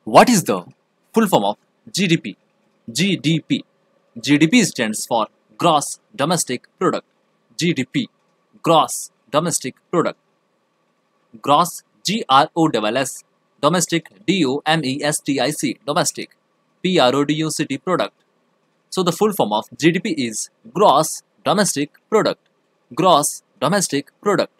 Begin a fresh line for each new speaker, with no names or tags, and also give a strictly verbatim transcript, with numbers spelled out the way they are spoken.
What is the full form of G D P? G D P. G D P stands for Gross Domestic Product. G D P. Gross Domestic Product. Gross, G R O S S. Domestic, D O M E S T I C. Domestic. P R O D U C T. Product. So the full form of G D P is Gross Domestic Product. Gross Domestic Product.